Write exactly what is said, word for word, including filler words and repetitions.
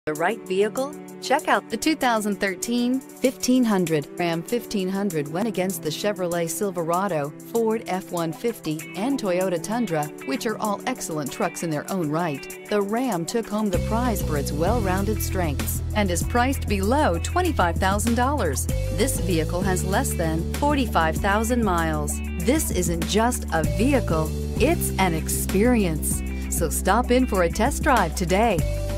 The right vehicle? Check out the two thousand thirteen fifteen hundred. Ram fifteen hundred went against the Chevrolet Silverado, Ford F one fifty, and Toyota Tundra, which are all excellent trucks in their own right. The Ram took home the prize for its well-rounded strengths and is priced below twenty-five thousand dollars. This vehicle has less than forty-five thousand miles. This isn't just a vehicle, it's an experience. So stop in for a test drive today.